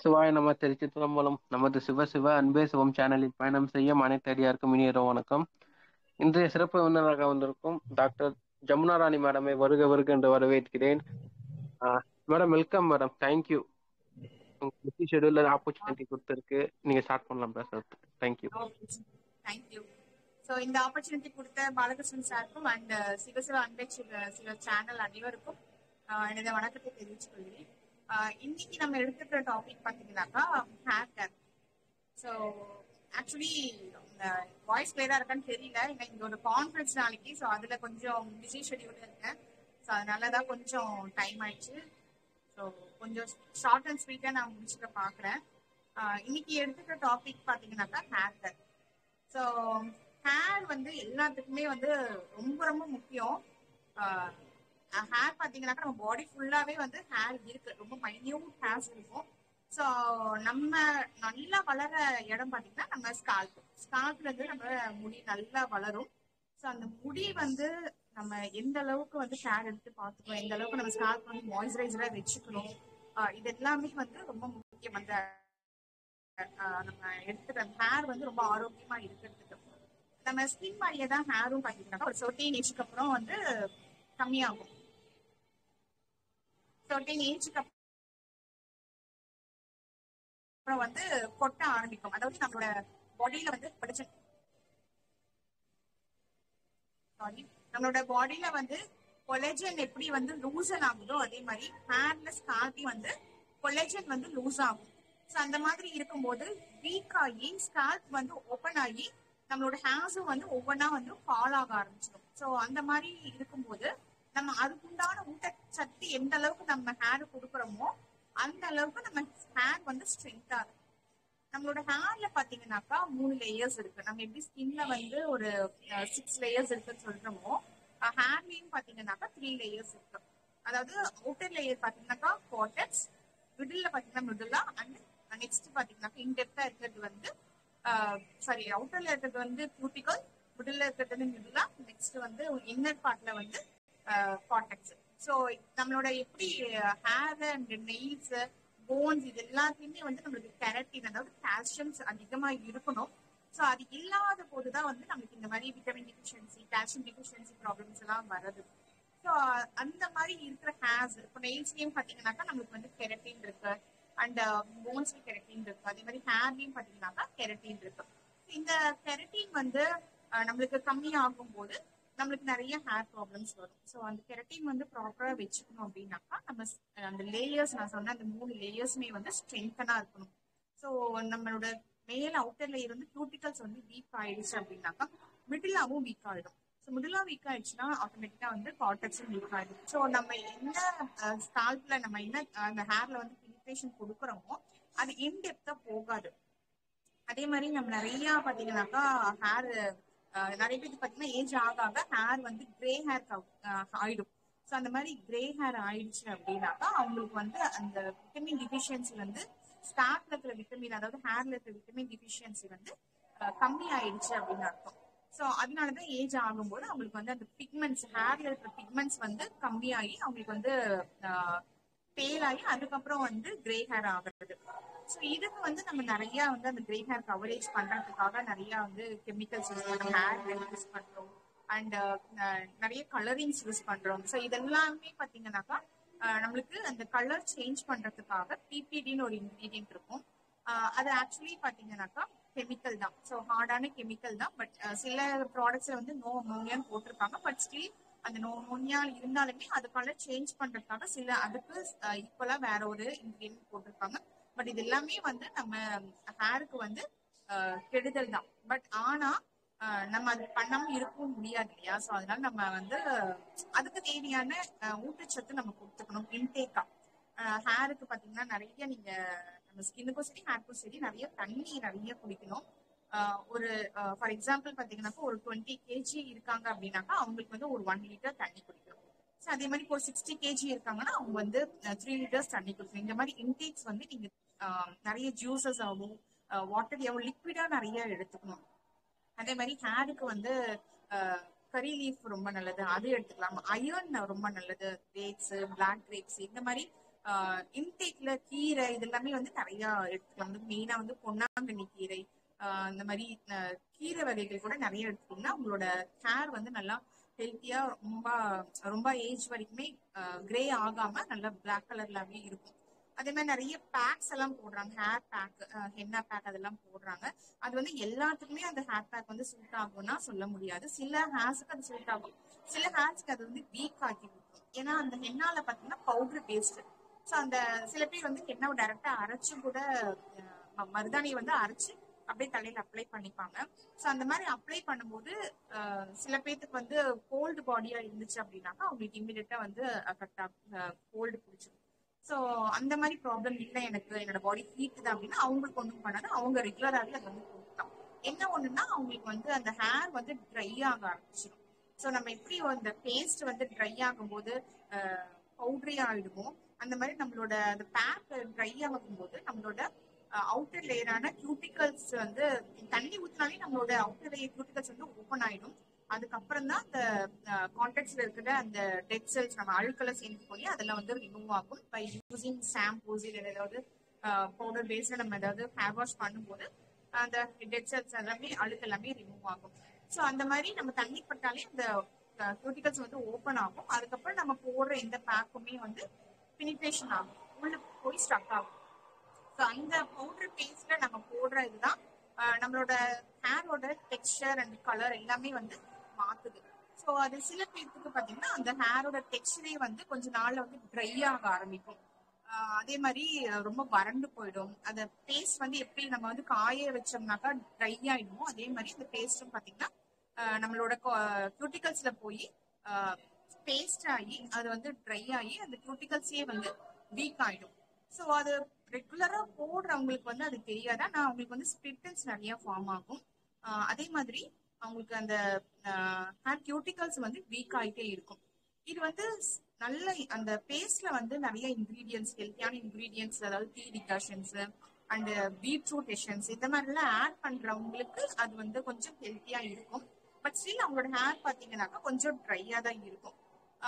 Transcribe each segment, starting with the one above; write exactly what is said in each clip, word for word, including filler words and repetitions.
சிவாய நம திருச்சிற்றம்பலம். நமது சிவ சிவ அன்பே சிவம் சேனலில் பயணம் செய்யும் அனைத்து அடியாருக்கும் இனிய இரவு வணக்கம். இன்றைய சிறப்பு விருந்தினராக வந்திருக்கும் டாக்டர் ஜமுனா ராணி மேடமை வருக வருக என்று வரவேற்கிறேன். Madam welcome madam. தேங்க்யூ. உங்க பிஸி ஷெடியூல்ல ஆப்பர்ச்சுனிட்டி கொடுத்துருக்கு. நீங்க ஸ்டார்ட் பண்ணலாம் பேசுறது. தேங்க்யூ. தேங்க்யூ. ஸோ இந்த ஆப்பர்ச்சுனிட்டி கொடுத்த பாலகிருஷ்ணன் சாருக்கும் அண்ட் சிவசிவ அன்பே சிவ சேனல் அனைவருக்கும் எனது வணக்கத்தை தெரிவித்துக் கொள்கிறேன். இன்னைக்கு நம்ம எடுத்துக்கிற டாபிக் பாத்தீங்கன்னாக்கா hair care. So actually voice கிளியரா இருக்கான்னு தெரியல, ஏன்னா இங்க ஒரு கான்ஃபரன்ஸ் நாளைக்கு. ஸோ அதுல கொஞ்சம் பிஸி ஷெடியூல் இருக்கேன். ஸோ அதனாலதான் கொஞ்சம் டைம் ஆயிடுச்சு. ஸோ கொஞ்சம் ஷார்ட் அண்ட் ஸ்வீட்டா நான் முடிச்சுக்க பாக்குறேன். இன்னைக்கு எடுத்துக்கிற டாபிக் பாத்தீங்கன்னாக்கா ஹேர் கேர். ஸோ ஹேர் வந்து எல்லாத்துக்குமே வந்து ரொம்ப ரொம்ப முக்கியம். ஹேர் பாத்தீங்கன்னாக்கா நம்ம பாடி ஃபுல்லாவே வந்து ஹேர் இருக்கு, ரொம்ப மைன்யூட் ஹேர்ஸ் இருக்கும். ஸோ நம்ம நல்லா வளர இடம் பாத்தீங்கன்னா நம்ம ஸ்கால்ப் ஸ்கால்ப்ல இருந்து நம்ம முடி நல்லா வளரும். ஸோ அந்த முடி வந்து நம்ம எந்த அளவுக்கு வந்து கேர் எடுத்து பார்த்துக்கணும், எந்த அளவுக்கு நம்ம ஸ்கால்ப் வந்து மாய்ஸ்சரைசரா வச்சுக்கணும், இது எல்லாமே வந்து ரொம்ப முக்கியம். அந்த நம்ம எடுத்துக்கிற ஹேர் வந்து ரொம்ப ஆரோக்கியமா இருக்கிறதுக்கு நம்ம ஸ்கின் மாதிரியே தான் ஹேரும் பாத்தீங்கன்னா ஒரு சர்டைன் ஏஜுக்கு அப்புறம் வந்து கம்மியாகும். சர்டைன் ஏஜுக்கு அப்புறம் வந்து கொட்ட ஆரம்பிக்கும். அதாவது நம்மளோட பாடியில வந்து படிச்ச சாரி நம்மளோட பாடியில வந்து கொலேஜன் எப்படி வந்து லூசன் ஆகுதோ அதே மாதிரி ஹேர்ல ஸ்கால்பி வந்து கொலேஜன் வந்து லூஸ் ஆகும். ஸோ அந்த மாதிரி இருக்கும்போது வீக் ஆகி ஸ்கால்ப் வந்து ஓப்பன் ஆகி நம்மளோட ஹேர்ஸும் வந்து ஒவ்வொன்றா வந்து ஃபால் ஆக ஆரம்பிச்சிடும். ஸோ அந்த மாதிரி இருக்கும்போது நம்ம அதுக்குண்டான ஊட்டச்சத்து எந்த அளவுக்கு நம்ம ஹேர் கொடுக்குறோமோ அந்த அளவுக்கு நம்ம ஹேர் வந்து ஸ்ட்ரென்த்தா இருக்கும். நம்மளோட ஹேர்ல பாத்தீங்கன்னாக்கா மூணு லேயர்ஸ் இருக்கு. நம்ம எப்படி ஸ்கின்ல வந்து ஒரு சிக்ஸ் லேயர்ஸ் இருக்குன்னு சொல்றோமோ ஹேர்லயும் பாத்தீங்கன்னாக்கா த்ரீ லேயர்ஸ் இருக்கு. அதாவது அவுட்டர் லேயர் பாத்தீங்கன்னாக்கா கார்டெக்ஸ், மிடில்ல பாத்தீங்கன்னா மிடில்லா, அண்ட் நெக்ஸ்ட் பாத்தீங்கன்னாக்கா இன்டெப்தா இருக்கிறது வந்து சாரி அவுட்டர்ல இருக்கிறது வந்து கியூட்டிகல், மிடில்ல இருக்கிறது வந்து மிடில்லா, நெக்ஸ்ட் வந்து இன்னர் பார்ட்ல வந்து கார்டெக்ஸ். ஸோ நம்மளோட எப்படி ஹேர் அண்ட் நெயில்ஸ் போன்ஸ் இது எல்லாத்தையுமே வந்து நம்மளுக்கு கெரட்டின் அதாவது கால்சியம்ஸ் அதிகமா இருக்கணும். ஸோ அது இல்லாத போதுதான் வந்து நம்மளுக்கு இந்த மாதிரி vitamin deficiency, calcium deficiency problems எல்லாம் வருது. ஸோ அந்த மாதிரி இருக்கிற ஹேர்ஸ் இப்போ நெயில்ஸ்லயும் பாத்தீங்கன்னாக்கா நம்மளுக்கு வந்து கெரட்டின் இருக்கு, அண்ட் போன்ஸ்ல கெரட்டின் இருக்கு, அதே மாதிரி ஹேர்லயும் பாத்தீங்கன்னாக்கா கெரட்டின் இருக்கு. இந்த கெரட்டின் வந்து நம்மளுக்கு கம்மி ஆகும் போது நம்மளுக்கு நிறைய ஹேர் ப்ராப்ளம்ஸ் வரும். ஸோ அந்த கெரட்டின் வந்து ப்ராப்பரா வச்சுக்கணும் அப்படின்னாக்கா நம்ம அந்த லேயர்ஸ் நான் சொன்ன அந்த மூணு லேயர்ஸுமே வந்து ஸ்ட்ரென்தனா இருக்கணும். ஸோ நம்மளோட மேல அவுட்டர் லேயர் வந்து கியூட்டிகல்ஸ் வந்து வீக் ஆயிடுச்சு அப்படின்னாக்கா மிடில்லாவும் வீக் ஆயிடும். ஸோ மிடிலா வீக் ஆயிடுச்சுன்னா ஆட்டோமேட்டிக்கா வந்து கார்டெக்ஸும் வீக் ஆயிடும். ஸோ நம்ம என்ன ஸ்கால்ப்ல நம்ம என்ன அந்த ஹேர்ல வந்து பெனிட்ரேஷன் கொடுக்குறோமோ அது இன்டெப்தா போகாது. அதே மாதிரி நம்ம நிறைய பாத்தீங்கன்னாக்கா ஹேர் நிறைய பேருக்கு பாத்தீங்கன்னா ஏஜ் ஆக ஆக ஹேர் வந்து கிரே ஹேர் ஆயிடும். ஸோ அந்த மாதிரி கிரே ஹேர் ஆயிடுச்சு அப்படின்னாக்கா அவங்களுக்கு வந்து அந்த விட்டமின் டிஃபிஷியன்சி வந்து ஸ்கால்ப்ல இருக்கிற விட்டமின் அதாவது ஹேர்ல இருக்கிற விட்டமின் டிஃபிஷியன்சி வந்து கம்மி ஆயிடுச்சு அப்படின்னு அர்த்தம். ஸோ அதனாலதான் ஏஜ் ஆகும்போது அவங்களுக்கு வந்து அந்த பிக்மெண்ட்ஸ் ஹேர்ல இருக்கிற பிக்மெண்ட்ஸ் வந்து கம்மியாகி அவங்களுக்கு வந்து பேல் ஆகி அதுக்கப்புறம் வந்து கிரே ஹேர் ஆகுறது. ஸோ இதுக்கு வந்து நம்ம நிறைய வந்து அந்த கிரே ஹேர் கவரேஜ் பண்றதுக்காக நிறைய வந்து கெமிக்கல்ஸ் யூஸ் பண்றோம், ஹேர் யூஸ் பண்றோம், அண்ட் நிறைய கலரிங்ஸ் யூஸ் பண்றோம். ஸோ இதெல்லாமே பாத்தீங்கன்னாக்கா நம்மளுக்கு அந்த கலர் சேஞ்ச் பண்றதுக்காக பிபிடின்னு ஒரு இன்கிரீடியன்ட் இருக்கும். அது ஆக்சுவலி பாத்தீங்கன்னாக்கா கெமிக்கல் தான். ஸோ ஹார்டான கெமிக்கல் தான். பட் சில ப்ராடக்ட்ஸ்ல வந்து நோ அமோனியான்னு போட்டிருப்பாங்க. பட் ஸ்டில் அந்த நோ அமோனியா இருந்தாலுமே அது கலர் சேஞ்ச் பண்றதுக்காக சில அதுக்கு ஈக்குவலா வேற ஒரு இன்கிரீடியன்ட் போட்டிருப்பாங்க. பட் இது எல்லாமே வந்து நம்ம ஹேருக்கு வந்து கெடுதல் தான். பட் ஆனா நம்ம அது பண்ணாம இருக்கவும் முடியாது இல்லையா? ஸோ அதனால நம்ம வந்து அதுக்கு தேவையான ஊட்டச்சத்து நம்ம கொடுத்துக்கணும் இன்டேக்கா. ஹேருக்கு பாத்தீங்கன்னா நிறைய நீங்க நம்ம ஸ்கின்னுக்கும் சரி ஹேருக்கும் சரி நிறைய தண்ணி நிறைய குடிக்கணும். ஒரு ஃபார் எக்ஸாம்பிள் பாத்தீங்கன்னாக்கா ஒரு டுவெண்ட்டி கேஜி இருக்காங்க அப்படின்னாக்கா அவங்களுக்கு வந்து ஒரு ஒன் லிட்டர் தண்ணி குடிக்கணும். ஸோ அதே மாதிரி ஒரு சிக்ஸ்டி கேஜி இருக்காங்கன்னா அவங்க வந்து த்ரீ லிட்டர்ஸ் தண்ணி குடிக்கணும். இந்த மாதிரி இன்டேக்ஸ் வந்து நீங்க நிறைய ஜூசஸ் ஆகும், வாட்டர் எவ்வளவு லிக்விடா நிறைய எடுத்துக்கணும். அதே மாதிரி ஹேருக்கு வந்து கரி லீஃப் ரொம்ப நல்லது, அது எடுத்துக்கலாம். அயர்ன் ரொம்ப நல்லது, கிரேப்ஸ், பிளாக் கிரேப்ஸ் இந்த மாதிரி இன்டேக்ல கீரை இது எல்லாமே வந்து நிறைய எடுத்துக்கலாம். வந்து மெயினா வந்து பொன்னாங்கண்ணி கீரை, ஆஹ் இந்த மாதிரி அஹ் கீரை வகைகள் கூட நிறைய எடுத்துக்கிட்டோம்னா உங்களோட ஹேர் வந்து நல்லா ஹெல்த்தியா ரொம்ப ரொம்ப ஏஜ் வரைக்குமே கிரே ஆகாம நல்லா பிளாக் கலர்லாவே இருக்கும். அதே மாதிரி நிறைய பேக்ஸ் எல்லாம் போடுறாங்க, ஹேர் பேக், ஹென்னா பேக் அதெல்லாம் போடுறாங்க. அது வந்து எல்லாத்துக்குமே அந்த ஹேர் பேக் வந்து சூட் ஆகும்னா சொல்ல முடியாது. சில ஹேர்ஸுக்கு அது சூட் ஆகும், சில ஹேர்ஸ்க்கு அது வந்து வீக் ஆக்கி கொடுக்கும். ஏன்னா அந்த ஹென்னால பாத்தீங்கன்னா பவுடர் பேஸ்ட். ஸோ அந்த சில பேர் வந்து ஹென்னாவை டைரக்டா அரைச்சு கூட அஹ் மருதாணியை வந்து அரைச்சு அப்படியே தலையில அப்ளை பண்ணிப்பாங்க. ஸோ அந்த மாதிரி அப்ளை பண்ணும்போது அஹ் சில பேர்த்துக்கு வந்து கோல்டு பாடியா இருந்துச்சு அப்படின்னாக்கா அவங்களுக்கு இமீடியட்டா வந்து அஃபெக்ட் ஆகும், கோல்டு பிடிச்சிடும். ஸோ அந்த மாதிரி ப்ராப்ளம் இல்லை, எனக்கு என்னோட பாடி ஹீட் தான் அப்படின்னா அவங்களுக்கு ஒன்றும் பண்ணாது, அவங்க ரெகுலராகவே அதை வந்து கொடுக்கலாம். என்ன ஒண்ணுன்னா அவங்களுக்கு வந்து அந்த ஹேர் வந்து ட்ரை ஆக ஆரம்பிச்சிடும். ஸோ நம்ம எப்படி அந்த பேஸ்ட் வந்து ட்ரை ஆகும்போது பவுடரி ஆயிடுமோ அந்த மாதிரி நம்மளோட அந்த பேக் ட்ரை ஆகும்போது நம்மளோட அவுட்டர் லேயரான கியூட்டிகல்ஸ் வந்து தண்ணி ஊத்தினாலே நம்மளோட அவுட்டர் லேயர் கியூட்டிகல்ஸ் வந்து ஓப்பன் ஆயிடும். அதுக்கப்புறம் தான் அந்த கான்டாக்ட்ஸ்ல இருக்கிற அந்த டெட் செல்ஸ் நம்ம அழுக்கெல்லாம் சேர்ந்து போய் அதெல்லாம் வந்து ரிமூவ் ஆகும். பை யூசிங் ஷாம்பூஸ் இல்லை ஏதாவது பவுடர் பேஸ்ல நம்ம ஏதாவது ஹேர் வாஷ் பண்ணும்போது அந்த டெட் செல்ஸ் எல்லாமே அழுக்கு எல்லாமே ரிமூவ் ஆகும். ஸோ அந்த மாதிரி நம்ம தண்ணி பட்டாலே அந்த கியூட்டிகல்ஸ் வந்து ஓப்பன் ஆகும். அதுக்கப்புறம் நம்ம போடுற எந்த பேக்குமே வந்து பினிட்ரேஷன் ஆகும், உள்ள போய் ஸ்டக் ஆகும். ஸோ அந்த பவுடர் பேஸ்ட்ல நம்ம போடுற இதுதான் நம்மளோட ஹேரோட டெக்ஸ்டர் அண்ட் கலர் எல்லாமே வந்து மாத்துது. ஸோ அது சில பேருக்கு பார்த்தீங்கன்னா அந்த ஹேரோட டெக்ஸ்டரே வந்து கொஞ்ச நாள்ல வந்து ட்ரை ஆக ஆரம்பிக்கும். அதே மாதிரி ரொம்ப வறண்டு போயிடும். அந்த பேஸ்ட் வந்து எப்படி நம்ம வந்து காய வச்சோம்னாக்கா ட்ரை ஆயிடுமோ அதே மாதிரி இந்த பேஸ்டும் பார்த்தீங்கன்னா நம்மளோட கியூட்டிகல்ஸ்ல போய் பேஸ்ட் ஆகி அது வந்து ட்ரை ஆகி அந்த கியூட்டிகல்ஸே வந்து வீக் ஆயிடும். ஸோ அது ரெகுலரா போடுறவங்களுக்கு வந்து அது தெரியாது, ஆனா அவங்களுக்கு வந்து ஸ்பிளிட்டன்ஸ் நிறைய ஃபார்ம் ஆகும். அதே மாதிரி அவங்களுக்கு அந்த ஹேர் கியூட்டிகல்ஸ் வந்து வீக் ஆகிட்டே இருக்கும். இது வந்து நல்ல அந்த பேஸ்ட்ல வந்து நிறைய இன்கிரீடியன்ஸ், ஹெல்த்தியான இன்கிரீடியன்ஸ், அதாவது tea decoctions and beetroot essence இந்த மாதிரி எல்லாம் ஆட் பண்றவங்களுக்கு அது வந்து கொஞ்சம் ஹெல்த்தியா இருக்கும். பட் ஸ்டில் அவங்களோட ஹேர் பாத்தீங்கன்னாக்கா கொஞ்சம் ட்ரையா தான் இருக்கும்.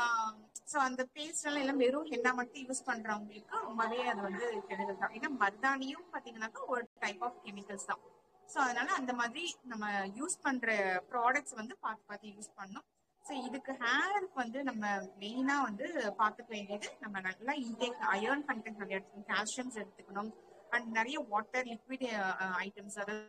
ஸோ அந்த பேஸ்ட் எல்லாம் எல்லாம் வெறும் ஹென்னா மட்டும் யூஸ் பண்றவங்களுக்கு ரொம்பவே அது வந்து கெடுதல் தான். ஏன்னா மருதாணியும் பாத்தீங்கன்னாக்கா ஒரு டைப் ஆஃப் கெமிக்கல்ஸ் தான். ஸோ அதனால அந்த மாதிரி நம்ம யூஸ் பண்ற ப்ராடக்ட்ஸ் வந்து பார்த்து பார்த்து யூஸ் பண்ணணும். ஸோ இதுக்கு ஹேருக்கு வந்து நம்ம மெயினா வந்து பார்த்துக்க வேண்டியது நம்ம நல்லா இன்டேக் அயர்ன் கண்டென்ட் நிறைய எடுத்துக்கணும், கால்சியம்ஸ் எடுத்துக்கணும் அண்ட் நிறைய வாட்டர் லிக்விட் ஐட்டம்ஸ் அதாவது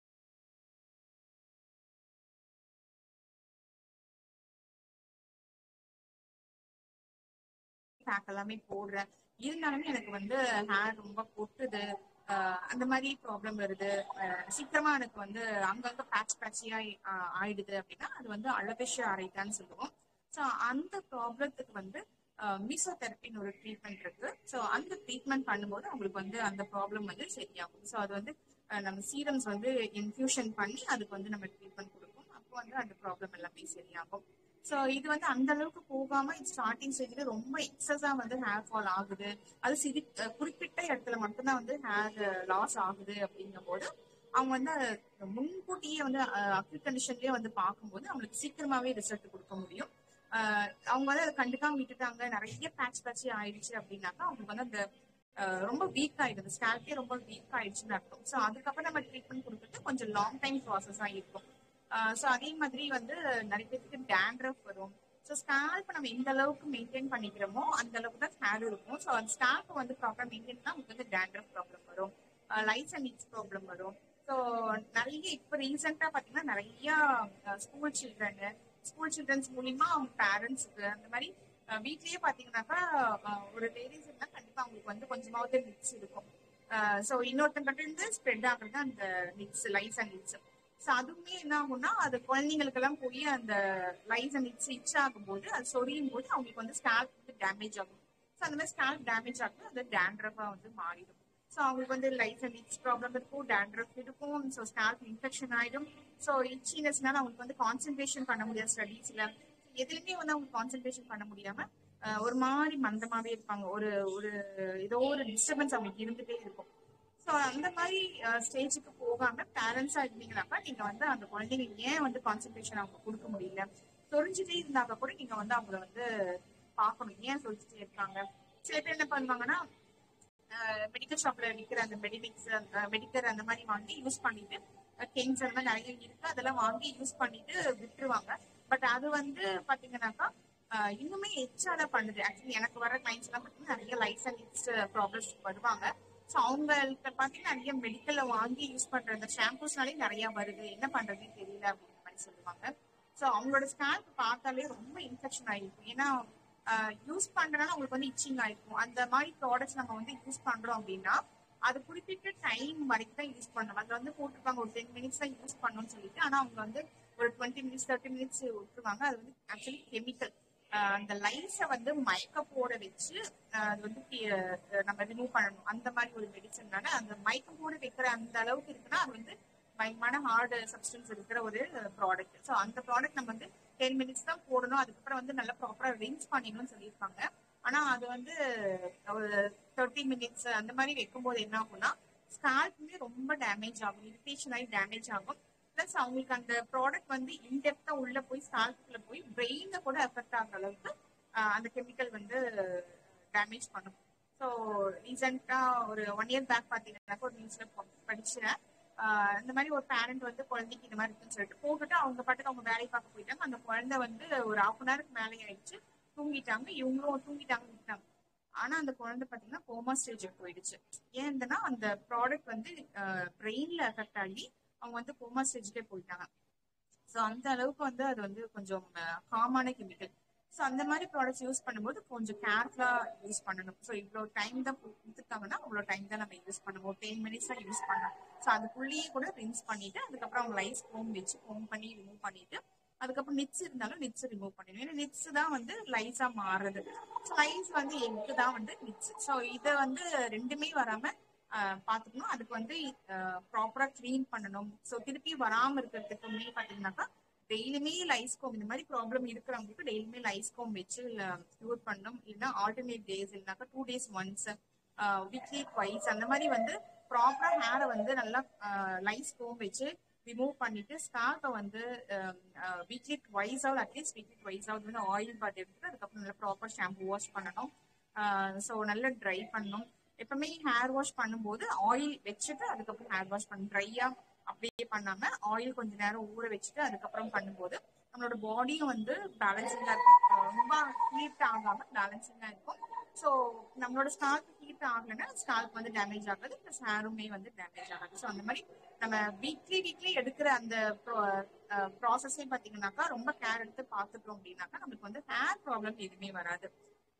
பேக் எல்லாமே போடுறேன். இருந்தாலுமே எனக்கு வந்து ஹேர் ரொம்ப கொட்டுது, அந்த மாதிரி ப்ராப்ளம் வருது. சீக்கிரமா எனக்கு வந்து அங்கங்க பேட்ச் பேட்சியா ஆயிடுது அப்படின்னா அது வந்து அலோபேஷியா அரைட்டான்னு சொல்லுவோம். ஸோ அந்த ப்ராப்ளத்துக்கு வந்து மீசோதெரப்பின்னு ஒரு ட்ரீட்மெண்ட் இருக்கு. ஸோ அந்த ட்ரீட்மெண்ட் பண்ணும்போது அவங்களுக்கு வந்து அந்த ப்ராப்ளம் வந்து சரியாகும். ஸோ அது வந்து நம்ம சீரம்ஸ் வந்து இன்ஃபியூஷன் பண்ணி அதுக்கு வந்து நம்ம ட்ரீட்மெண்ட் கொடுப்போம். அப்போ வந்து அந்த ப்ராப்ளம் எல்லாமே சரியாகும். ஸோ இது வந்து அந்த அளவுக்கு போகாம ஸ்டார்டிங் ஸ்டேஜ்ல ரொம்ப எக்ஸஸா வந்து ஹேர் ஃபால் ஆகுது, அது சிரி குறிப்பிட்ட இடத்துல மட்டும்தான் வந்து ஹேர் லாஸ் ஆகுது அப்படிங்கும் போது அவங்க வந்து முன்கூட்டியே வந்து அக்யூட் கண்டிஷன்லயே வந்து பார்க்கும்போது அவங்களுக்கு சீக்கிரமாவே ரிசல்ட் கொடுக்க முடியும். ஆஹ் அவங்க வந்து அதை கண்டுக்காம விட்டுட்டாங்க, நிறைய பேட்ச் பேட்சி ஆயிடுச்சு அப்படின்னாக்கா அவங்களுக்கு வந்து அந்த ரொம்ப வீக் ஆயிடுது, ஸ்கேல்பே ரொம்ப வீக் ஆயிடுச்சுன்னு அர்த்தம். ஸோ அதுக்கப்புறம் நம்ம ட்ரீட்மெண்ட் கொடுக்குறது கொஞ்சம் லாங் டைம் ப்ராசஸா இருக்கும். ஸோ அதே மாதிரி வந்து நிறைய பேருக்கு டேண்ட்ரஃப் வரும். ஸோ ஸ்கேல்ப் நம்ம எந்த அளவுக்கு மெயின்டைன் பண்ணிக்கிறோமோ அந்த அளவுக்கு தான் ஹேர் இருக்கும். ஸோ அந்த ஸ்கேல்ப் வந்து ப்ராப்பரா மெயின்டைன் தான் உங்களுக்கு வந்து டேண்ட்ரஃப் ப்ராப்ளம் வரும், லைட்ஸ் அண்ட் நீட்ஸ் ப்ராப்ளம் வரும். ஸோ நிறைய இப்போ ரீசெண்டா பாத்தீங்கன்னா நிறைய ஸ்கூல் சில்ட்ரன் ஸ்கூல் சில்ட்ரன்ஸ் மூலியமா அவங்க பேரண்ட்ஸுக்கு அந்த மாதிரி வீட்லயே பாத்தீங்கன்னாக்கா ஒரு லேடிஸ் இருந்தா கண்டிப்பா அவங்களுக்கு வந்து கொஞ்சமாவது நிட்ஸ் இருக்கும். ஸோ இன்னொருத்தங்கிட்ட இருந்து ஸ்ப்ரெட் ஆகுறது அந்த nits, lice and nits. So அதுவுமே என்ன ஆகும்னா அது குழந்தைங்களுக்கு எல்லாம் போய் அந்த லைஸ் அண்ட் இட்ஸ் இச் ஆகும் போது அது சொரியும் போது அவங்களுக்கு வந்து ஸ்கேல்ப் வந்து டேமேஜ் ஆகும். ஸோ அந்த மாதிரி ஸ்கேல்ப் டேமேஜ் ஆகும், அது டேண்ட்ரஃபா வந்து மாறிடும். ஸோ அவங்களுக்கு வந்து லைஸ் அண்ட் இட்ஸ் ப்ராப்ளம் இருக்கும், டேண்ட்ரஃப் இருக்கும், ஸோ ஸ்கேல்ப் இன்ஃபெக்ஷன் ஆயிடும். ஸோ இச்சினஸ்னால அவங்களுக்கு வந்து கான்சென்ட்ரேஷன் பண்ண முடியாது ஸ்டடீஸ்ல, எதுலையுமே வந்து அவங்க கான்சென்ட்ரேஷன் பண்ண முடியாம ஒரு மாதிரி மந்தமாவே இருப்பாங்க, ஒரு ஒரு ஏதோ ஒரு டிஸ்டர்பன்ஸ் அவங்களுக்கு இருந்துட்டே இருக்கும். ஸோ அந்த மாதிரி ஸ்டேஜுக்கு போகாம பேரண்ட்ஸா இருந்தீங்கன்னாக்கா நீங்க வந்து அந்த குழந்தைங்க ஏன் வந்து கான்சென்ட்ரேஷன் அவங்க கொடுக்க முடியல, சொரிஞ்சுட்டே இருந்தாக்க கூட நீங்க வந்து அவங்கள வந்து பார்க்கணும், ஏன் சொரிஞ்சுட்டே இருக்காங்க. சில பேர் என்ன பண்ணுவாங்கன்னா மெடிக்கல் ஷாப்ல விற்கிற அந்த மெடிமிக்ஸ் மெடிக்கல் அந்த மாதிரி வாங்கி யூஸ் பண்ணிட்டு கென்ஸ் அந்த மாதிரி நிறைய இருக்கு அதெல்லாம் வாங்கி யூஸ் பண்ணிட்டு விட்டுருவாங்க. பட் அது வந்து பாத்தீங்கன்னாக்கா இன்னுமே எச்சால பண்ணுது. ஆக்சுவலி எனக்கு வர கிளைண்ட்ஸ் எல்லாம் பாத்தீங்கன்னா நிறைய லைஃப் அண்ட் ப்ராப்ளம்ஸ் வருவாங்க. ஸோ அவங்களுக்கு பாத்தீங்கன்னா நிறைய மெடிக்கல்ல வாங்கி யூஸ் பண்ற அந்த ஷாம்பூஸ்னாலே நிறைய வருது, என்ன பண்றதுன்னு தெரியல அப்படின்ற மாதிரி சொல்லுவாங்க. ஸோ அவங்களோட ஸ்கேல்ப் பார்த்தாலே ரொம்ப இன்ஃபெக்ஷன் ஆயிருக்கும். ஏன்னா யூஸ் பண்றதுனால அவங்களுக்கு வந்து இச்சிங் ஆயிருக்கும். அந்த மாதிரி ப்ராடக்ட்ஸ் நம்ம வந்து யூஸ் பண்றோம் அப்படின்னா அது குறிப்பிட்ட டைம் வரைக்கும் தான் யூஸ் பண்ணணும். அதுல வந்து போட்டிருப்பாங்க ஒரு டென் மினிட்ஸ் தான் யூஸ் பண்ணணும்னு சொல்லிட்டு, ஆனா அவங்க வந்து ஒரு டுவெண்ட்டி மினிட்ஸ் தேர்ட்டி மினிட்ஸ் விட்டுருவாங்க. அது வந்து ஆக்சுவலி கெமிக்கல். அந்த லைஸை வந்து மயக்க போட வச்சு அது வந்து நம்ம ரிமூவ் பண்ணணும். அந்த மாதிரி ஒரு மெடிசன்னால அந்த மயக்கம் போட வைக்கிற அந்த அளவுக்கு இருக்குன்னா அது வந்து பயங்கரமான ஹார்டு சப்ஸ்டன்ஸ் இருக்கிற ஒரு ப்ராடக்ட். ஸோ அந்த ப்ராடக்ட் நம்ம வந்து டென் மினிட்ஸ் தான் போடணும். அதுக்கப்புறம் வந்து நல்லா ப்ராப்பரா ரின்ஸ் பண்ணிடணும்னு சொல்லியிருப்பாங்க. ஆனா அது வந்து ஒரு தேர்ட்டி மினிட்ஸ் அந்த மாதிரி வைக்கும்போது என்ன ஆகும்னா ஸ்கால்ப்மே ரொம்ப டேமேஜ் ஆகும், இரிட்டேஷன் ஆகி டேமேஜ் ஆகும். பிளஸ் அவங்களுக்கு அந்த ப்ராடக்ட் வந்து இன்டெப்தா உள்ள போய் ஸ்கால்ப்ல போய் பிரெயினை கூட எஃபெக்ட் ஆகிற அளவுக்கு அந்த கெமிக்கல் வந்து டேமேஜ் பண்ணும். ஸோ ரீசெண்டா ஒரு ஒன் இயர் பேக் பாத்தீங்கன்னா ஒரு நியூஸ்ல படிச்சேன். இந்த மாதிரி ஒரு பேரண்ட் வந்து குழந்தைக்கு இந்த மாதிரி இருக்குன்னு சொல்லிட்டு போட்டுட்டு அவங்க பாட்டுக்கு அவங்க வேலையை பார்க்க போயிட்டாங்க. அந்த குழந்தை வந்து ஒரு ஹாஃப் அன் ஹவருக்கு மேலே ஆயிடுச்சு, தூங்கிட்டாங்க. இவங்களும் தூங்கிட்டாங்க விட்டாங்க. ஆனா அந்த குழந்தை பாத்தீங்கன்னா கோமா ஸ்டேஜுக்கு போயிடுச்சு. ஏன்னா அந்த ப்ராடக்ட் வந்து பிரெயின்ல எஃபெக்ட் ஆகி அவங்க வந்து கோமா ஸ்டேஜுக்கே போயிட்டாங்க. ஸோ அந்த அளவுக்கு வந்து அது வந்து கொஞ்சம் காமான கெமிக்கல். ஸோ அந்த மாதிரி ப்ராடக்ட்ஸ் யூஸ் பண்ணும்போது கொஞ்சம் கேர்ஃபுல்லா யூஸ் பண்ணணும். ஸோ இவ்வளோ டைம் தான் கொடுத்துருக்காங்கன்னா அவ்வளோ டைம் தான் நம்ம யூஸ் பண்ணணும். ஒரு டென் மினிட்ஸ் தான் யூஸ் பண்ணணும். ஸோ அதுக்குள்ளேயே கூட ரின்ஸ் பண்ணிட்டு அதுக்கப்புறம் அவங்க லைஸ் கோம் வச்சு கோம் பண்ணி ரிமூவ் பண்ணிட்டு அதுக்கப்புறம் நிட்ஸ் இருந்தாலும் நிட்ஸ் ரிமூவ் பண்ணிடணும். ஏன்னா நிட்ஸ் தான் வந்து லைஸா மாறுது. ஸோ லைஸ் வந்து எக்கு தான் வந்து நிட்ஸ். ஸோ இதை வந்து ரெண்டுமே வராம பாத்துக்கணும். அதுக்கு வந்து ப்ராப்பரா கிளீன் பண்ணணும். ஸோ திருப்பி வராம இருக்கிறதுக்குமே பாத்தீங்கன்னாக்கா டெய்லியுமே லைஸ்கோம் இந்த மாதிரி ப்ராப்ளம் இருக்கிறவங்களுக்கு டெய்லியுமே லைஸ்கோம் வச்சு க்யூர் பண்ணணும். இல்லைன்னா ஆல்டர்னேட் டேஸ் இல்லைனாக்கா two days once weekly twice அந்த மாதிரி வந்து ப்ராப்பரா ஹேரை வந்து நல்லா லைஸ்கோம் வச்சு ரிமூவ் பண்ணிட்டு ஸ்கால்பை வந்து வீக்லி ட்வைஸ் ஆகுது அட்லீஸ்ட் வீக்லி ட்வைஸ் ஆகுது வந்து ஆயில் பாத் எடுத்துட்டு அதுக்கப்புறம் நல்லா ப்ராப்பர் ஷாம்பு வாஷ் பண்ணணும். ஸோ நல்லா ட்ரை பண்ணணும். எப்பவுமே ஹேர் வாஷ் பண்ணும்போது ஆயில் வச்சுட்டு அதுக்கப்புறம் ஹேர் வாஷ் பண்ணணும். ட்ரையா அப்படியே பண்ணாம ஆயில் கொஞ்ச நேரம் ஊற வச்சுட்டு அதுக்கப்புறம் பண்ணும்போது நம்மளோட பாடியும் வந்து பேலன்சிங்கா இருக்கும். ரொம்ப ஹீட் ஆகாம பேலன்சிங்கா இருக்கும். ஸோ நம்மளோட ஸ்கால்ப் ஹீட் ஆகலைன்னா ஸ்கால்ப் வந்து டேமேஜ் ஆகாது, பிளஸ் ஹேருமே வந்து டேமேஜ் ஆகாது. ஸோ அந்த மாதிரி நம்ம வீக்லி வீக்லி எடுக்கிற அந்த ப்ராசஸே பார்த்தீங்கன்னாக்கா ரொம்ப கேர் எடுத்து பார்த்துட்டோம் அப்படின்னாக்கா நமக்கு வந்து ஹேர் ப்ராப்ளம் எதுவுமே வராது.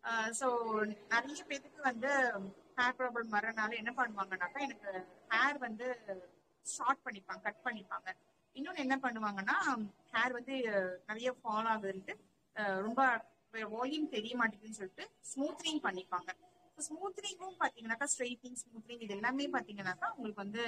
ஸோ நிறைய பேருக்கு வந்து ஹேர் ப்ராப்ளம் வர்றதுனால என்ன பண்ணுவாங்கன்னாக்கா எனக்கு ஹேர் வந்து ஷார்ட் பண்ணிப்பாங்க, கட் பண்ணிப்பாங்க. இன்னொன்னு என்ன பண்ணுவாங்கன்னா ஹேர் வந்து நிறைய ஃபால் ஆகுதுன்ட்டு ரொம்ப வால்யூம் தெரிய மாட்டேங்குதுன்னு சொல்லிட்டு ஸ்மூத்னிங் பண்ணிப்பாங்க. ஸ்மூத்னிங்கும் பாத்தீங்கன்னாக்கா ஸ்ட்ரைட்னிங் ஸ்மூத்னிங் இது எல்லாமே பாத்தீங்கன்னாக்கா உங்களுக்கு வந்து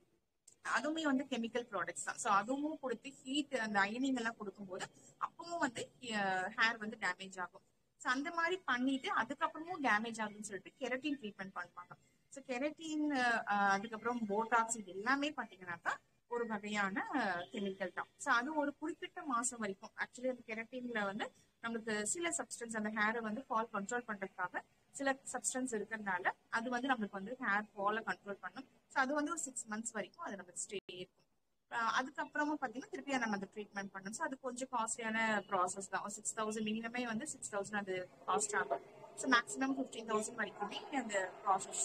அதுவுமே வந்து கெமிக்கல் ப்ராடக்ட்ஸ் தான். ஸோ அதுவும் கொடுத்து ஹீட் அந்த அயனிங் எல்லாம் கொடுக்கும்போது அப்பவும் வந்து ஹேர் வந்து டேமேஜ் ஆகும். ஸோ அந்த மாதிரி பண்ணிட்டு அதுக்கப்புறமும் டேமேஜ் ஆகுதுன்னு சொல்லிட்டு கெரட்டின் ட்ரீட்மெண்ட் பண்ணுவாங்க. ஸோ கெரட்டின் அதுக்கப்புறம் போட்டாக்ஸ் இது எல்லாமே பாத்தீங்கன்னாக்கா ஒரு வகையான கெமிக்கல் தான். ஸோ அது ஒரு குறிப்பிட்ட மாசம் வரைக்கும் ஆக்சுவலி அந்த கெரட்டின்ல வந்து நமக்கு சில சப்ஸ்டன்ஸ் அந்த ஹேரை வந்து ஃபால் கண்ட்ரோல் பண்றதுக்காக சில சப்ஸ்டன்ஸ் இருக்கிறதுனால அது வந்து நம்மளுக்கு வந்து ஹேர் ஃபாலை கண்ட்ரோல் பண்ணும். ஸோ அது வந்து ஒரு சிக்ஸ் மந்த்ஸ் வரைக்கும் அது நமக்கு ஸ்டே இருக்கும். அதுக்கப்புறமா பாத்தீங்கன்னா திருப்பி நம்ம அந்த ட்ரீட்மெண்ட் பண்ணணும். ஸோ அது கொஞ்சம் காஸ்ட்லியான ப்ராசஸ் தான். சிக்ஸ் தௌசண்ட் மினிமமே வந்து சிக்ஸ் தௌசண்ட் அது காஸ்ட் ஆகும். ஸோ மேக்ஸிமம் ஃபிஃப்டீன் தௌசண்ட் வரைக்குமே அந்த ப்ராசஸ்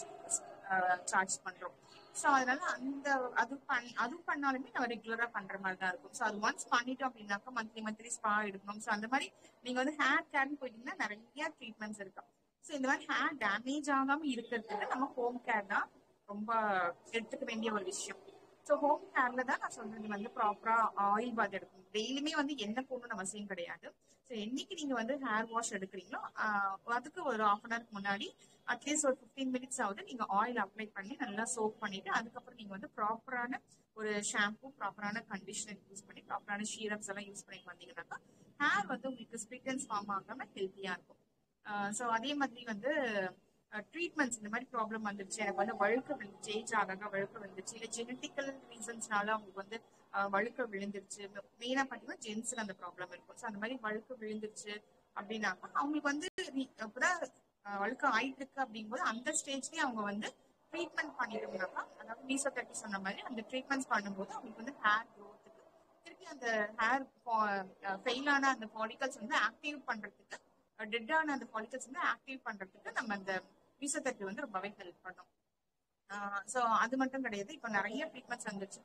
சார்ஜ் பண்றோம். ஸோ அதனால அந்த அது பண் அது பண்ணாலுமே நம்ம ரெகுலரா பண்ற மாதிரி தான் இருக்கும். ஸோ அது ஒன்ஸ் பண்ணிட்டோம் அப்படின்னாக்கா மந்த்லி மந்த்லி ஸ்பா எடுக்கணும். ஸோ அந்த மாதிரி நீங்க வந்து ஹேர் கேர்னு போயிட்டீங்கன்னா நிறைய ட்ரீட்மெண்ட்ஸ் இருக்கு. ஸோ இந்த மாதிரி ஹேர் டேமேஜ் ஆகாம இருக்கிறதுக்கு நம்ம ஹோம் கேர் தான் ரொம்ப எடுத்துக்க வேண்டிய ஒரு விஷயம். ஸோ ஹோம் கேர்ல தான் நான் சொல்றது வந்து ப்ராப்பரா ஆயில் பாத் எடுக்கணும். டெய்லியுமே வந்து எண்ணெய் போடணும்னு அவசியம் கிடையாது. ஸோ என்னைக்கு நீங்க வந்து ஹேர் வாஷ் எடுக்கிறீங்களோ அதுக்கு ஒரு ஹாஃப் அன் ஹவருக்கு முன்னாடி அட்லீஸ்ட் ஒரு ஃபிஃப்டீன் மினிட்ஸ் ஆகுது நீங்க ஆயில் அப்ளை பண்ணி நல்லா சோப் பண்ணிட்டு அதுக்கப்புறம் நீங்க வந்து ப்ராப்பரான ஒரு ஷாம்பு ப்ராப்பரான கண்டிஷனர் யூஸ் பண்ணி ப்ராப்பரான ஷீரப்ஸ் எல்லாம் யூஸ் பண்ணி வந்தீங்கன்னாக்கா ஹேர் வந்து உங்களுக்கு ஸ்பிளிட் அண்ட் ஃபார்ம் ஆகாம ஹெல்த்தியா இருக்கும். ஸோ அதே மாதிரி வந்து ட்ரீட்மெண்ட்ஸ் இந்த மாதிரி ப்ராப்ளம் வந்துருச்சு, எனக்கு வந்து வழுக்க விழுந்துச்சு, ஏஜ் ஆகாக வழுக்க விழுந்துச்சு, இல்லை ஜெனட்டிக்கல் ரீசன்ஸ்னால அவங்களுக்கு வந்து வழுக்க விழுந்துருச்சு. மெயினா பார்த்தீங்கன்னா ஜென்ஸுக்கு அந்த ப்ராப்ளம் இருக்கும். ஸோ அந்த மாதிரி வழுக்க விழுந்துருச்சு அப்படின்னாக்கா அவங்களுக்கு வந்து இப்பதான் வழுக்க ஆயிட்டு இருக்கு அப்படிங்கும்போது அந்த ஸ்டேஜ்லயே அவங்க வந்து ட்ரீட்மெண்ட் பண்ணிட்டோம்னாக்கா, அதாவது மீசோதெரபி சொன்ன மாதிரி அந்த ட்ரீட்மெண்ட்ஸ் பண்ணும்போது அவங்களுக்கு வந்து ஹேர் க்ரோத்துக்கு திருப்பி அந்த ஹேர் ஃபெயிலான அந்த ஃபாலிகல்ஸ் வந்து ஆக்டிவ் பண்றதுக்கு, டெட்டான அந்த ஃபாலிகல்ஸ் வந்து ஆக்டிவ் பண்றதுக்கு நம்ம அந்த மீசோதெரபி வந்து ரொம்பவே ஹெல்ப் பண்ணும். ஸோ அது மட்டும் கிடையாது, இப்போ நிறைய ட்ரீட்மெண்ட்ஸ் வந்துச்சு.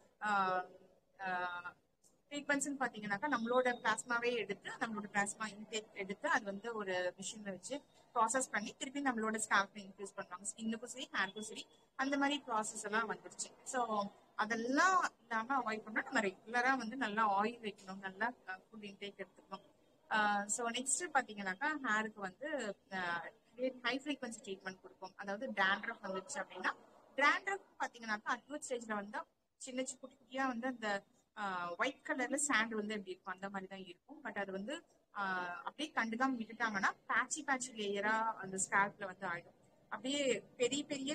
ட்ரீட்மெண்ட்ஸ்ன்னு பார்த்தீங்கன்னாக்கா நம்மளோட பிளாஸ்மாவே எடுத்து நம்மளோட பிளாஸ்மா இன்டேக் எடுத்து அது வந்து ஒரு மிஷின்ல வச்சு ப்ராசஸ் பண்ணி திருப்பி நம்மளோட ஸ்கால்ப்ல இன்க்ரீஸ் பண்ணுவாங்க. ஸ்கின்னுக்கும் சரி ஹேருக்கும் சரி அந்த மாதிரி ப்ராசஸ் எல்லாம் வந்துருச்சு. ஸோ அதெல்லாம் இல்லாம அவாய்ட் பண்ணா நம்ம ரெகுலரா வந்து நல்லா ஆயில் வைக்கணும், நல்லா ஃபுட் இன்டேக் எடுத்துக்கணும். ஸோ நெக்ஸ்ட் பார்த்தீங்கன்னாக்கா ஹேருக்கு வந்து ஹை ஃப்ரீக்வன்சி ட்ரீட்மெண்ட் கொடுப்போம். அதாவது டேண்ட்ரஃப் வந்துச்சு அப்படின்னா, டேண்ட்ரஃப் பார்த்தீங்கன்னாக்கா அட்வர்ட் ஸ்டேஜ்ல வந்து சின்ன குட்டி குட்டியா வந்து அந்த ஒயிட் கலர்ல சாண்ட் வந்து எப்படி இருக்கும் அந்த மாதிரி தான் இருக்கும். பட் அது வந்து அப்படியே கண்டுக்காம விட்டுட்டாங்கன்னா பேட்சி பேட்சி லேயரா அந்த ஸ்கால்ப்ல வந்து ஆயிடும். அப்படியே பெரிய பெரிய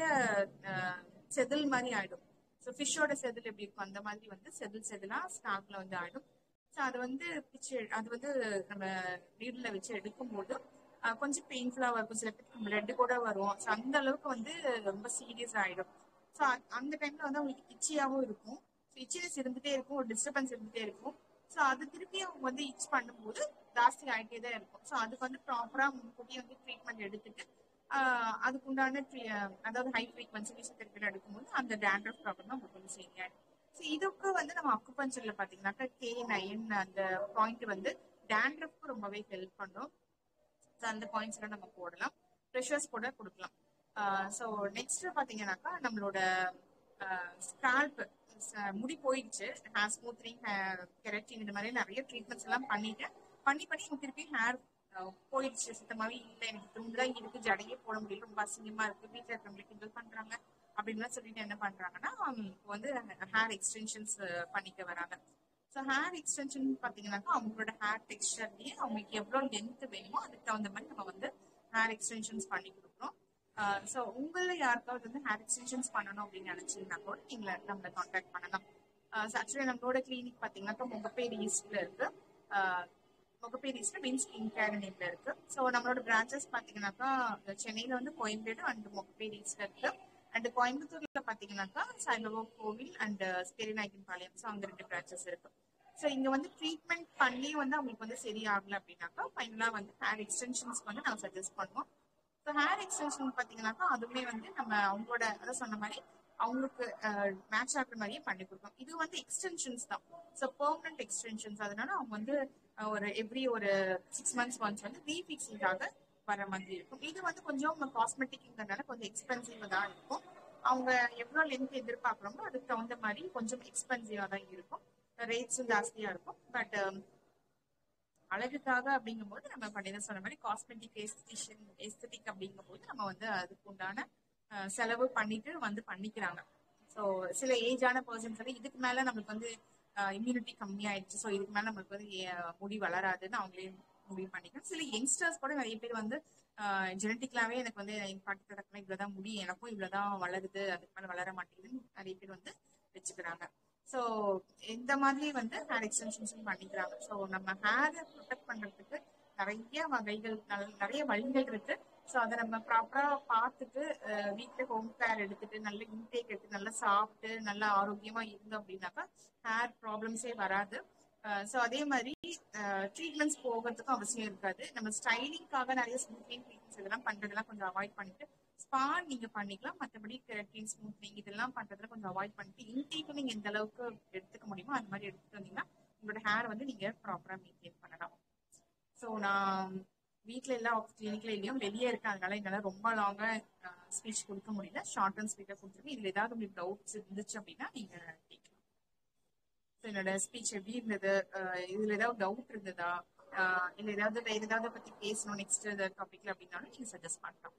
செதில் மாதிரி ஆயிடும். ஸோ ஃபிஷ்ஷோட செதில் எப்படி இருக்கும் அந்த மாதிரி வந்து செதில் செதிலா ஸ்கால்ப்ல வந்து ஆயிடும். ஸோ அது வந்து பிச்சு அது வந்து நம்ம நீடில் வச்சு எடுக்கும்போது கொஞ்சம் பெயின்ஃபுல்லா இருக்கும். சில பேருக்கு பிளட் கூட வரும். ஸோ அந்த அளவுக்கு வந்து ரொம்ப சீரியஸ் ஆயிடும். ஸோ அந்த டைம்ல வந்து அவங்களுக்கு இச்சியாவும் இருக்கும். இச்சினஸ் இருந்துட்டே இருக்கும், ஒரு டிஸ்டர்பன்ஸ் இருந்துட்டே இருக்கும். ஸோ அது திருப்பி அவங்க வந்து இச் பண்ணும்போது ஜாஸ்தி ஆகிட்டே தான் இருக்கும். ஸோ அதுக்கு வந்து ப்ராப்பரா முன்கூட்டியே வந்து ட்ரீட்மெண்ட் எடுத்துட்டு அதுக்கு உண்டான அதாவது ஹை ஃப்ரீக்வன்சி மீசோதெரபில எடுக்கும்போது அந்த டேண்ட்ரஃப் ப்ராப்ளம் உங்களுக்கு வந்து சரியாயிடும். ஸோ இதுக்கு வந்து நம்ம அக்குபஞ்சர்ல பாத்தீங்கன்னாக்கா கே நைன் அந்த பாயிண்ட் வந்து டேண்ட்ரஃப்க்கு ரொம்பவே ஹெல்ப் பண்ணும். ஸோ அந்த பாயிண்ட்ஸ் எல்லாம் நம்ம போடலாம், ப்ரெஷர்ஸ் கூட கொடுக்கலாம். ஸோ நெக்ஸ்ட் பாத்தீங்கன்னாக்கா நம்மளோட ஸ்கால்ப் முடி போயிடுச்சு, ஹேர் ஸ்மூத்னிங், கெரட்டின் இந்த மாதிரி நிறைய ட்ரீட்மெண்ட்ஸ் எல்லாம் பண்ணிட்டு பண்ணி பண்ணி எனக்கு திருப்பி ஹேர் போயிடுச்சு, சுத்தமாவே இல்லை, எனக்கு துண்டுதான் இருக்கு, ஜடையே போட முடியல, ரொம்ப அசிங்கமா இருக்கு, வீட்டில் இருக்கிறவங்களுக்கு கிண்டல் பண்றாங்க அப்படின்லாம் சொல்லிட்டு என்ன பண்றாங்கன்னா இப்போ வந்து ஹேர் எக்ஸ்டென்ஷன்ஸ் பண்ணிக்க வராங்க. ஸோ ஹேர் எக்ஸ்டென்ஷன் பார்த்தீங்கன்னாக்கா அவங்களோட ஹேர் டெக்ஸ்டர்லயே அவங்களுக்கு எவ்வளோ லென்த் வேணுமோ அதுக்கு தகுந்த மாதிரி நம்ம வந்து ஹேர் எக்ஸ்டென்ஷன்ஸ் பண்ணி கொடுக்குறோம். ஸோ உங்கள யாருக்காவது வந்து ஹேர் எக்ஸ்டென்ஷன்ஸ் பண்ணணும் அப்படின்னு நினைச்சீங்கன்னா கூட நீங்க நம்மளை கான்டாக்ட் பண்ணலாம். ஆக்சுவலி நம்மளோட கிளினிக் பார்த்தீங்கன்னாக்கா முகப்பேரி ஈஸ்ட்ல இருக்கு. முகப்பேரி ஈஸ்ட்ல மீன் ஸ்கின் கேர் நேம்ல இருக்கு. ஸோ நம்மளோட பிரான்ச்சஸ் பார்த்தீங்கன்னாக்கா சென்னையில வந்து கோயம்பேடு அண்ட் முகப்பேரி ஈஸ்ட்ல இருக்கு. அண்ட் கோயம்புத்தூர்ல பாத்தீங்கன்னாக்கா சாய்பாபா கோவில் அண்ட் பெரியநாயக்கன் பாளையம், ஸோ அங்க ரெண்டு பிரான்ச்சஸ் இருக்கு. ஸோ இங்க வந்து ட்ரீட்மெண்ட் பண்ணி வந்து அவங்களுக்கு வந்து சரியாகல அப்படின்னாக்கா ஃபைனலா வந்து ஹேர் எக்ஸ்டென்ஷன்ஸ் வந்து நாங்கள் சஜஸ்ட் பண்ணுவோம். ஸோ ஹேர் எக்ஸ்டென்ஷன் பார்த்தீங்கன்னாக்கா அதுவுமே வந்து நம்ம அவங்களோட அதை சொன்ன மாதிரி அவங்களுக்கு மேட்ச் ஆகுற மாதிரியே பண்ணி கொடுப்போம். இது வந்து எக்ஸ்டென்ஷன்ஸ் தான், ஸோ பெர்மனன்ட் எக்ஸ்டென்ஷன்ஸ். அதனால அவங்க வந்து ஒரு எவ்ரி ஒரு சிக்ஸ் மந்த்ஸ் ஒன்ஸ் வந்து ரீஃபிக்ஸிங்காக வர மாதிரி இருக்கும். இது வந்து கொஞ்சம் காஸ்மெட்டிக்ங்கிறதுனால கொஞ்சம் எக்ஸ்பென்சிவா தான் இருக்கும். அவங்க எவ்வளவு லென்த் எதிர்பார்க்குறோமோ அதுக்கு தகுந்த மாதிரி கொஞ்சம் எக்ஸ்பென்சிவா தான் இருக்கும், ரேட்ஸும் ஜாஸ்தியா இருக்கும். பட் அழகுக்காக அப்படிங்கும் போது நம்ம பண்ணி சொன்ன மாதிரி காஸ்மெட்டிக் எஸ்திஷியன் எஸ்தட்டிக் அப்படிங்கும் போது நம்ம வந்து அதுக்கு உண்டான செலவு பண்ணிட்டு வந்து பண்ணிக்கிறாங்க. ஸோ சில ஏஜான பர்சன்ஸ் வந்து இதுக்கு மேல நம்மளுக்கு வந்து இம்யூனிட்டி கம்மியாயிடுச்சு, ஸோ இதுக்கு மேல நம்மளுக்கு வந்து முடி வளராதுன்னு அவங்களே முடிவு பண்ணிக்கலாம். சில யங்ஸ்டர்ஸ் கூட நிறைய பேர் வந்து ஜெனட்டிக்லாவே எனக்கு வந்து இம்பாக்ட் கிடக்கணும், இவ்வளவுதான் முடி எனக்கும் இவ்வளவுதான் வளருது, அதுக்கு மேல வளர மாட்டேங்குதுன்னு நிறைய பேர் வந்து வச்சுக்கிறாங்க. ஸோ இந்த மாதிரி வந்து ஹேர் எக்ஸ்டென்ஷன்ஸ் பண்ணிக்கிறாங்க. ஸோ நம்ம ஹேரை ப்ரொடெக்ட் பண்றதுக்கு நிறைய வகைகள் நிறைய வழிகள் இருக்கு. ஸோ அதை நம்ம ப்ராப்பரா பார்த்துட்டு வீட்டில் ஹோம் கேர் எடுத்துட்டு நல்ல இன்டேக் எடுத்து நல்லா சாப்பிட்டு நல்லா ஆரோக்கியமா இருந்தோம் அப்படின்னாக்கா ஹேர் ப்ராப்ளம்ஸே வராது. ஸோ அதே மாதிரி ட்ரீட்மெண்ட்ஸ் போகிறதுக்கும் அவசியம் இருக்காது. நம்ம ஸ்டைலிங்காக நிறைய ஸ்மூத்னிங் ட்ரீட்மெண்ட்ஸ் இதெல்லாம் பண்றதெல்லாம் கொஞ்சம் அவாய்ட் பண்ணிட்டு ஸ்பா நீங்க பண்ணிக்கலாம். மற்றபடி கெரட்டின் ஸ்மூத்னிங் இதெல்லாம் பண்றதுல கொஞ்சம் அவாய்ட் பண்ணிட்டு இன்டேக் நீங்க எந்த அளவுக்கு எடுத்துக்க முடியுமோ அந்த மாதிரி எடுத்துட்டு வந்தீங்கன்னா உங்களோட ஹேர் வந்து நீங்க ப்ராப்பரா மெயின்டைன் பண்ணலாம். ஸோ நான் வீட்டுல எல்லாம் கிளினிக்ல இல்லையும் வெளியே இருக்கேன், அதனால என்னால ரொம்ப லாங்கா ஸ்பீச் கொடுக்க முடியல, ஷார்ட் அண்ட் ஸ்வீட்டா கொடுத்துருக்கேன். இதுல ஏதாவது உங்களுக்கு டவுட்ஸ் இருந்துச்சு அப்படின்னா நீங்க கேட்கலாம். என்னோட ஸ்பீச் எப்படி இருந்தது, இதுல ஏதாவது டவுட் இருந்ததா, இல்ல ஏதாவது வேற ஏதாவது பத்தி பேசணும் நெக்ஸ்ட் டாபிக்ல அப்படின்னாலும் நீங்க சஜஸ்ட் பண்ணலாம்.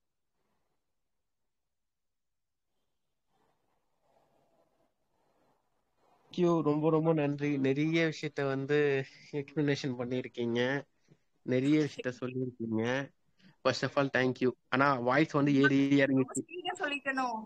ரொம்ப ரொம்ப நன்றி. நிறைய விஷயத்த வந்து எக்ஸ்பிளனேஷன் பண்ணிருக்கீங்க, நிறைய விஷயத்த சொல்லியிருக்கீங்க. First of all thank you. ஆனா வாய்ஸ் வந்து ஏறி ஏறி இறங்கிச்சு. சொல்லிட்டணும்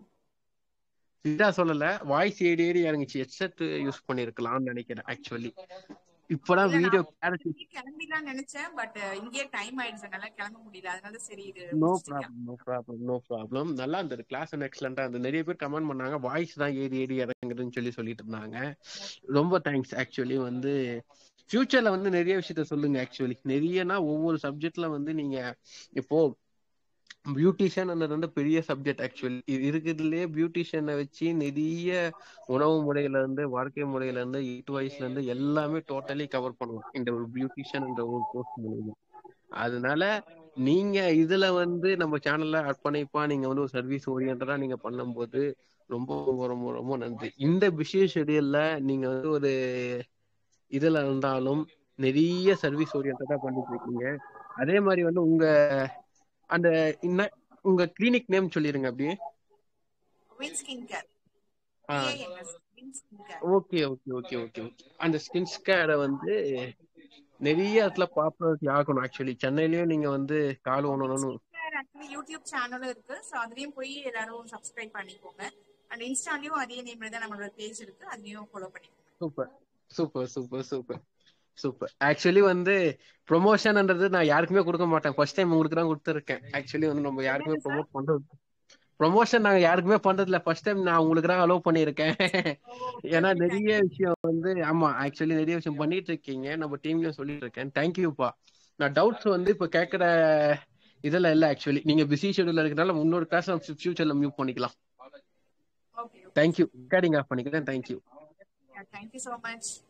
இதா சொல்லல, வாய்ஸ் ஏறி ஏறி இறங்கிச்சு. ஹெட்செட் யூஸ் பண்ணிருக்கலாம்னு நினைக்கிறேன் ஆக்சுவலி. இப்பதான் இல்ல வீடியோ நான் கிளாரிட்டி. இங்கே கிளம்பிடலாம் நினைச்சேன், பட் இங்கே டைம் ஆயிடுச்சு, என்னால கிளம்ப முடியல. அதனால சரி இது நோ முடிச்சுட்டு கிளம்ப. Problem, no problem, no problem. நல்லா இருந்தது கிளாஸ், அண்ட் எக்ஸலண்டா இருந்தது. நிறைய பேர் கமெண்ட் பண்ணாங்க வாய்ஸ் தான் ஏறி ஏறி இறங்குதுன்னு சொல்லி சொல்லிட்டு இருந்தாங்க. ரொம்ப தேங்க்ஸ். ஆக்சுவலி வந்து ஃபியூச்சர்ல வந்து நிறைய விஷயத்த சொல்லுங்க. ஆக்சுவலி நிறையனா ஒவ்வொரு சப்ஜெக்ட்ல வந்து நீங்க இப்போ பியூட்டிஷியன் வந்து பெரிய சப்ஜெக்ட். ஆக்சுவலி இருக்குதுலயே பியூட்டிஷியனை வச்சு நிறைய உணவு முறையில இருந்து வாழ்க்கை முறையில இருந்து ஈட் வயசுல இருந்து எல்லாமே டோட்டலி கவர் பண்ணலாம் இந்த ஒரு பியூட்டிஷியன் என்ற ஒரு கோர்ஸ் மூலமா. அதனால நீங்க இதுல வந்து நம்ம சேனல்ல அர்ப்பணிப்பா நீங்க வந்து ஒரு சர்வீஸ் ஓரியன்டா நீங்க பண்ணும்போது ரொம்ப ரொம்ப ரொம்ப ரொம்ப நன்றி. இந்த பிஸி ஷெடியூல்ல நீங்க வந்து ஒரு இதுல இருந்தாலும் நிறைய சர்வீஸ் ஓரியன்டா பண்ணிட்டு இருக்கீங்க. அதே மாதிரி வந்து உங்க அந்த இன்ன- உங்க கிளினிக் நேம் சொல்லிருங்க அப்படியே. Win skin care, ah VINS, Win skin care. Okay okay okay okay okay. அந்த ஸ்கின் கேரை வந்து நிறைய இடத்துல பாப்புலாரிட்டி ஆகணும். ஆக்சுவலி சென்னையிலயும் நீங்க வந்து கால் வின் ஒண்ணு. ஸ்கின் கேர் ஆக்சுவலி யூடியூப் சேனலும் இருக்கு, ஸோ அதுலயும் போய் எல்லாரும் சப்ஸ்கிரைப் பண்ணிக்கோங்க. அண்ட் இன்ஸ்டாலையும் அதே நேம்ல தான் நம்மளோட பேஜ் இருக்கு, அதையும் ஃபாலோ பண்ணிக்கோங்க. Super super super super super. Actually வந்து ப்ரொமோஷன்ன்றது நான் யாருக்குமே கொடுக்க மாட்டேன். ஃபர்ஸ்ட் டைம் உங்களுக்கு தான் கொடுத்துருக்கேன். ஆக்சுவலி வந்து நம்ம யாருக்குமே என்னது சார்? ப்ரொமோட் பண்றது ப்ரொமோஷன் நாங்க யாருக்குமே பண்றது இல்ல. ஃபர்ஸ்ட் டைம் நான் உங்களுக்கு தான் அலோவ் பண்ணியிருக்கேன். ஓகே ஏன்னா ஓகே, நிறைய தேங்க்யூ. விஷயம் வந்து ஆமா ஆக்சுவலி நிறைய விஷயம் பண்ணிட்டு இருக்கீங்க. நம்ம டீம்லயும் சொல்லிட்டு இருக்கேன். தேங்க்யூப்பா. நான் டவுட்ஸ் வந்து இப்ப கேட்கற இதெல்லாம் இல்ல. ஆக்சுவலி நீங்க பிஸி ஷெடியூல்ல இருக்கனால இன்னொரு கிளாஸ் ஃபியூச்சர்ல மியூட் பண்ணிக்கலாம். Okay okay thank you. Recording off பண்ணிக்கிறேன். Thank you. Sir, thank you so much.